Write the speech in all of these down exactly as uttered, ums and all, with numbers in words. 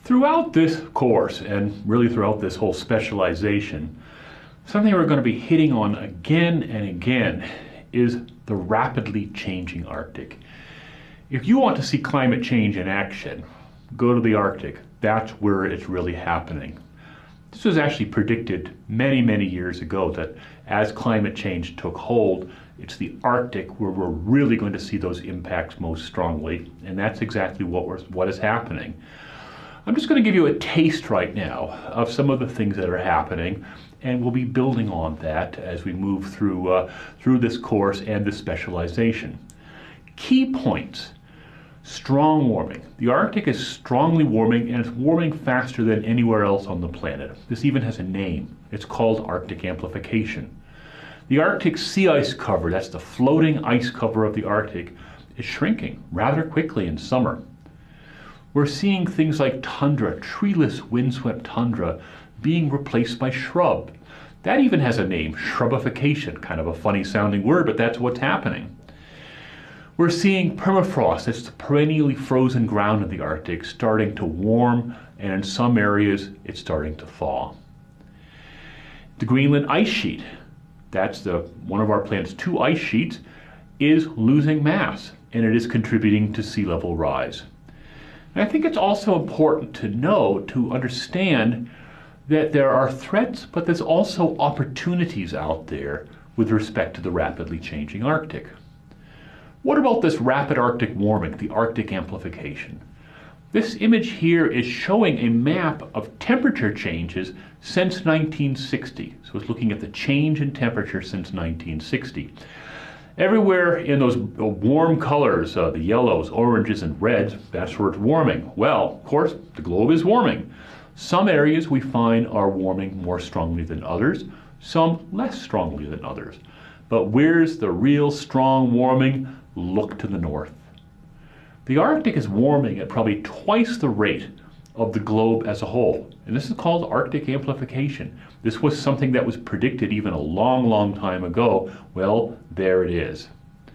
Throughout this course, and really throughout this whole specialization, something we're going to be hitting on again and again is the rapidly changing Arctic. If you want to see climate change in action, go to the Arctic. That's where it's really happening. This was actually predicted many, many years ago that as climate change took hold, it's the Arctic where we're really going to see those impacts most strongly, and that's exactly what, we're, what is happening. I'm just going to give you a taste right now of some of the things that are happening, and we'll be building on that as we move through, uh, through this course and this specialization. Key points. Strong warming. The Arctic is strongly warming, and it's warming faster than anywhere else on the planet. This even has a name. It's called Arctic amplification. The Arctic sea ice cover, that's the floating ice cover of the Arctic, is shrinking rather quickly in summer. We're seeing things like tundra, treeless windswept tundra, being replaced by shrub. That even has a name, shrubification, kind of a funny sounding word, but that's what's happening. We're seeing permafrost, that's the perennially frozen ground in the Arctic, starting to warm, and in some areas it's starting to thaw. The Greenland ice sheet, that's the one of our planet's two ice sheets, is losing mass, and it is contributing to sea level rise. And I think it's also important to know, to understand that there are threats, but there's also opportunities out there with respect to the rapidly changing Arctic. What about this rapid Arctic warming, the Arctic amplification? This image here is showing a map of temperature changes since nineteen sixty. So it's looking at the change in temperature since nineteen sixty. Everywhere in those warm colors, uh, the yellows, oranges, and reds, that's where it's warming. Well, of course, the globe is warming. Some areas we find are warming more strongly than others, some less strongly than others. But where's the real strong warming? Look to the north. The Arctic is warming at probably twice the rate of the globe as a whole. And this is called Arctic amplification. This was something that was predicted even a long, long time ago. Well, there it is.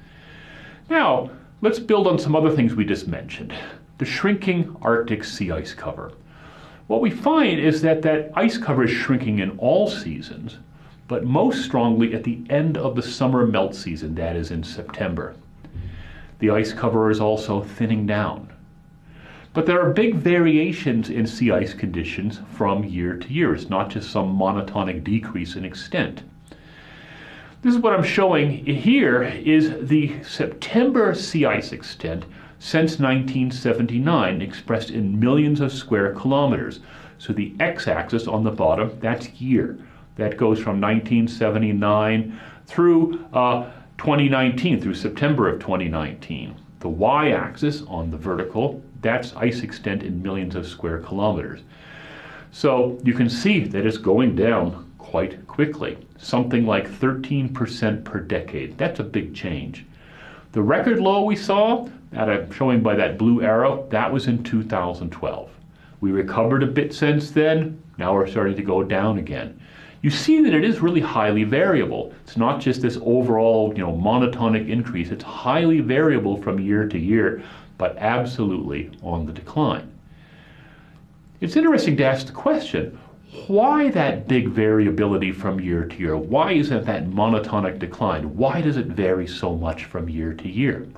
Now, let's build on some other things we just mentioned. The shrinking Arctic sea ice cover. What we find is that that ice cover is shrinking in all seasons, but most strongly at the end of the summer melt season, that is in September. The ice cover is also thinning down. But there are big variations in sea ice conditions from year to year. It's not just some monotonic decrease in extent. This is what I'm showing here is the September sea ice extent since nineteen seventy-nine, expressed in millions of square kilometers. So the x-axis on the bottom, that's year. That goes from nineteen seventy-nine through uh, twenty nineteen, through September of twenty nineteen. The y-axis on the vertical, that's ice extent in millions of square kilometers. So you can see that it's going down quite quickly, something like thirteen percent per decade. That's a big change. The record low we saw, that I'm showing by that blue arrow, that was in two thousand twelve. We recovered a bit since then. Now we're starting to go down again. You see that it is really highly variable. It's not just this overall, you know, monotonic increase. It's highly variable from year to year, but absolutely on the decline. It's interesting to ask the question, why that big variability from year to year? Why isn't that monotonic decline? Why does it vary so much from year to year?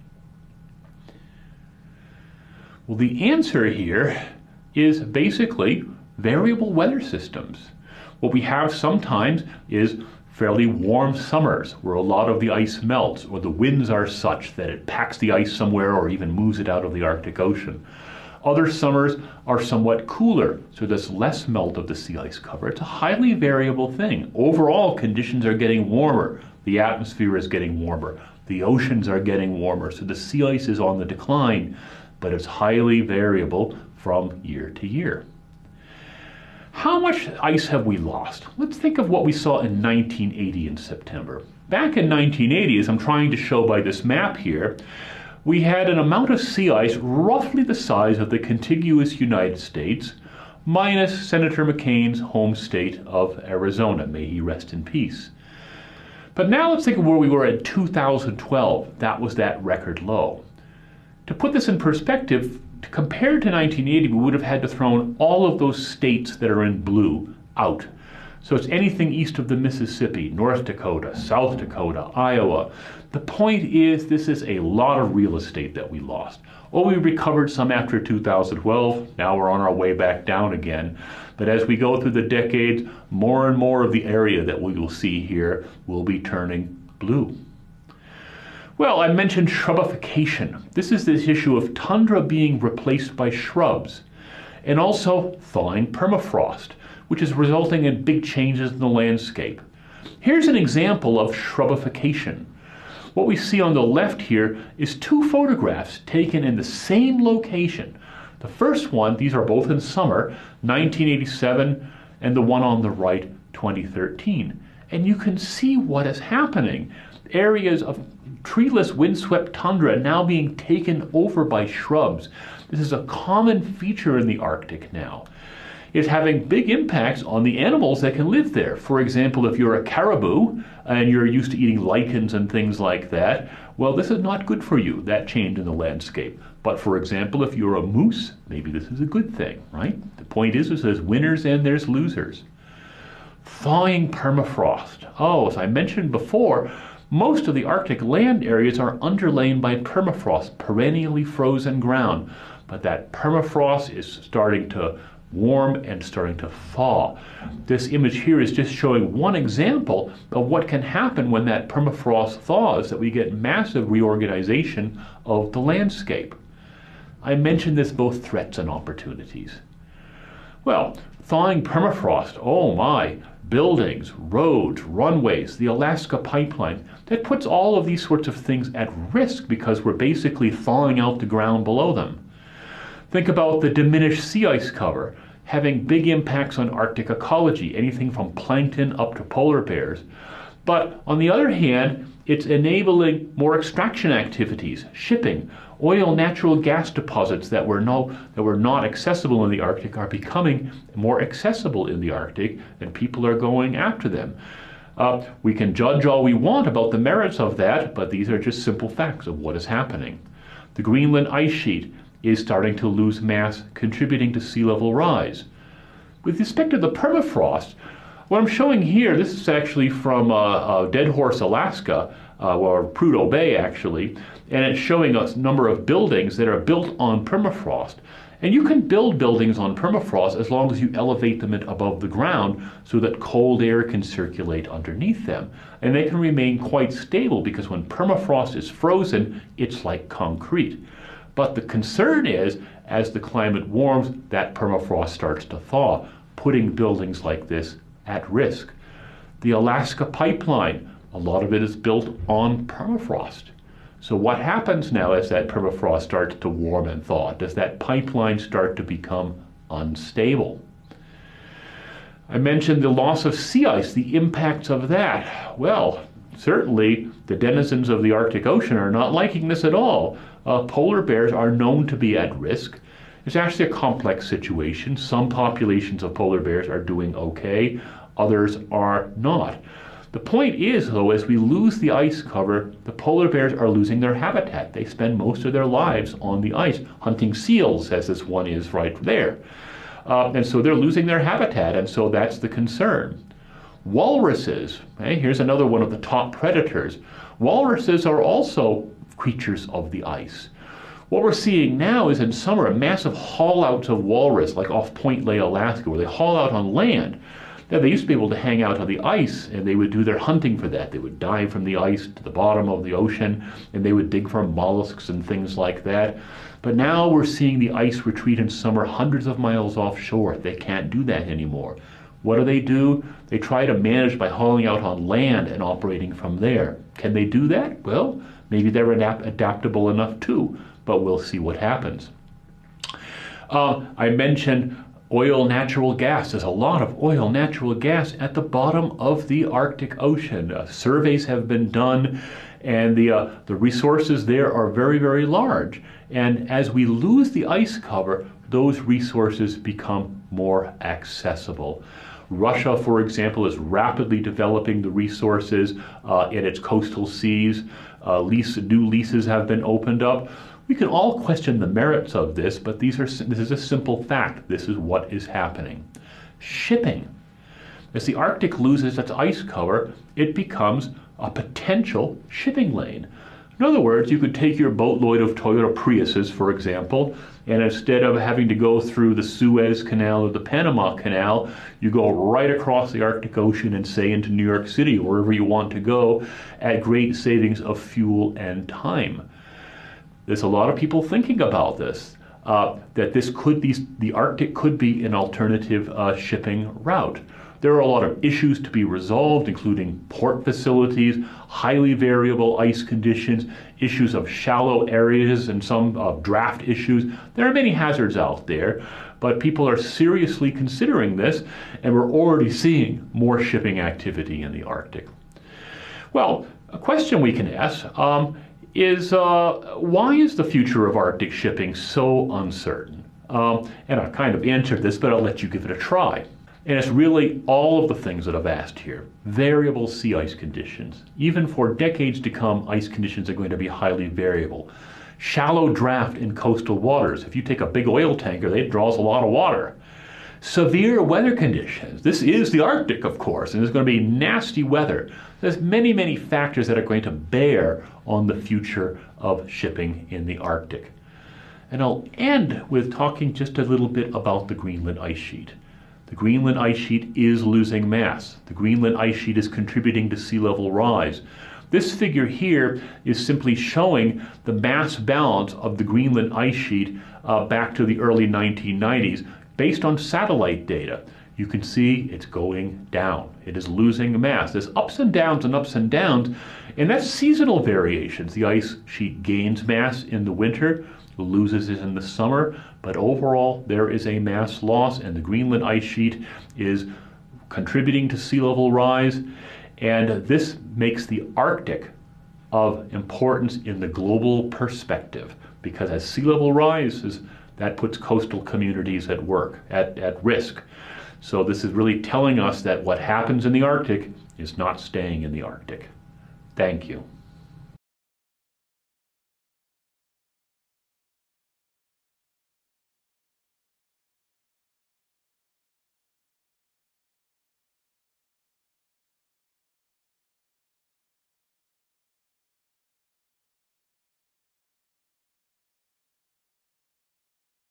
Well, the answer here is basically variable weather systems. What we have sometimes is fairly warm summers where a lot of the ice melts, or the winds are such that it packs the ice somewhere or even moves it out of the Arctic Ocean. Other summers are somewhat cooler, so there's less melt of the sea ice cover. It's a highly variable thing. Overall, conditions are getting warmer. The atmosphere is getting warmer. The oceans are getting warmer, so the sea ice is on the decline, but it's highly variable from year to year. How much ice have we lost? Let's think of what we saw in nineteen eighty in September. Back in nineteen eighty, as I'm trying to show by this map here, we had an amount of sea ice roughly the size of the contiguous United States, minus Senator McCain's home state of Arizona. May he rest in peace. But now let's think of where we were in two thousand twelve. That was that record low. To put this in perspective, compared to nineteen eighty, we would have had to throw all of those states that are in blue out. So it's anything east of the Mississippi, North Dakota, South Dakota, Iowa. The point is, this is a lot of real estate that we lost. Oh, we recovered some after two thousand twelve. Now we're on our way back down again. But as we go through the decades, more and more of the area that we will see here will be turning blue. Well, I mentioned shrubification. This is this issue of tundra being replaced by shrubs, and also thawing permafrost, which is resulting in big changes in the landscape. Here's an example of shrubification. What we see on the left here is two photographs taken in the same location. The first one, these are both in summer, nineteen eighty-seven, and the one on the right, twenty thirteen. And you can see what is happening. Areas of treeless windswept tundra now being taken over by shrubs. This is a common feature in the Arctic now. It's having big impacts on the animals that can live there. For example, if you're a caribou and you're used to eating lichens and things like that, well, this is not good for you, that change in the landscape. But for example, if you're a moose, maybe this is a good thing, right? The point is, is there's winners and there's losers. Thawing permafrost. Oh, as I mentioned before, most of the Arctic land areas are underlain by permafrost, perennially frozen ground. But that permafrost is starting to warm and starting to thaw. This image here is just showing one example of what can happen when that permafrost thaws, that we get massive reorganization of the landscape. I mentioned this both threats and opportunities. Well, thawing permafrost, oh my, buildings, roads, runways, the Alaska pipeline, that puts all of these sorts of things at risk because we're basically thawing out the ground below them. Think about the diminished sea ice cover, having big impacts on Arctic ecology, anything from plankton up to polar bears. But on the other hand, it's enabling more extraction activities, shipping. Oil, natural gas deposits that were, no, that were not accessible in the Arctic are becoming more accessible in the Arctic, and people are going after them. Uh, we can judge all we want about the merits of that, but these are just simple facts of what is happening. The Greenland ice sheet is starting to lose mass, contributing to sea level rise. With respect to the permafrost, what I'm showing here, this is actually from uh, uh, Dead Horse, Alaska, uh, or Prudhoe Bay actually, and it's showing us a number of buildings that are built on permafrost. And you can build buildings on permafrost as long as you elevate them above the ground so that cold air can circulate underneath them. And they can remain quite stable because when permafrost is frozen, it's like concrete. But the concern is, as the climate warms, that permafrost starts to thaw, putting buildings like this at risk. The Alaska pipeline, a lot of it is built on permafrost. So what happens now as that permafrost starts to warm and thaw? Does that pipeline start to become unstable? I mentioned the loss of sea ice, the impacts of that. Well, certainly the denizens of the Arctic Ocean are not liking this at all. Uh, polar bears are known to be at risk. It's actually a complex situation. Some populations of polar bears are doing okay, others are not. The point is, though, as we lose the ice cover, the polar bears are losing their habitat. They spend most of their lives on the ice, hunting seals, as this one is right there. Uh, and so they're losing their habitat, and so that's the concern. Walruses, okay, here's another one of the top predators. Walruses are also creatures of the ice. What we're seeing now is in summer, massive haul-outs of walrus, like off Point Lay, Alaska, where they haul out on land. Now, they used to be able to hang out on the ice, and they would do their hunting for that. They would dive from the ice to the bottom of the ocean, and they would dig for mollusks and things like that. But now we're seeing the ice retreat in summer hundreds of miles offshore. They can't do that anymore. What do they do? They try to manage by hauling out on land and operating from there. Can they do that? Well, maybe they're adapt adaptable enough too, but we'll see what happens. Uh, I mentioned oil, natural gas. There's a lot of oil, natural gas at the bottom of the Arctic Ocean. Uh, surveys have been done, and the, uh, the resources there are very, very large. And as we lose the ice cover, those resources become more accessible. Russia, for example, is rapidly developing the resources uh, in its coastal seas. Uh, lease, new leases have been opened up. We can all question the merits of this, but these are, this is a simple fact. This is what is happening. Shipping. As the Arctic loses its ice cover, it becomes a potential shipping lane. In other words, you could take your boatload of Toyota Priuses, for example, and instead of having to go through the Suez Canal or the Panama Canal, you go right across the Arctic Ocean and say into New York City, or wherever you want to go, at great savings of fuel and time. There's a lot of people thinking about this, uh, that this could be, the Arctic could be an alternative uh, shipping route. There are a lot of issues to be resolved, including port facilities, highly variable ice conditions, issues of shallow areas, and some uh, draft issues. There are many hazards out there, but people are seriously considering this, and we're already seeing more shipping activity in the Arctic. Well, a question we can ask um, is, uh, why is the future of Arctic shipping so uncertain? Um, and I've kind of answered this, but I'll let you give it a try. And it's really all of the things that I've asked here. Variable sea ice conditions. Even for decades to come, ice conditions are going to be highly variable. Shallow draft in coastal waters. If you take a big oil tanker, it draws a lot of water. Severe weather conditions. This is the Arctic, of course, and there's going to be nasty weather. There's many, many factors that are going to bear on the future of shipping in the Arctic. And I'll end with talking just a little bit about the Greenland ice sheet. The Greenland ice sheet is losing mass. The Greenland ice sheet is contributing to sea level rise. This figure here is simply showing the mass balance of the Greenland ice sheet uh, back to the early nineteen nineties based on satellite data. You can see it's going down. It is losing mass. There's ups and downs and ups and downs, and that's seasonal variations. The ice sheet gains mass in the winter, loses it in the summer, but overall there is a mass loss, and the Greenland ice sheet is contributing to sea level rise, and this makes the Arctic of importance in the global perspective, because as sea level rises, that puts coastal communities at work, at, at risk. So this is really telling us that what happens in the Arctic is not staying in the Arctic. Thank you.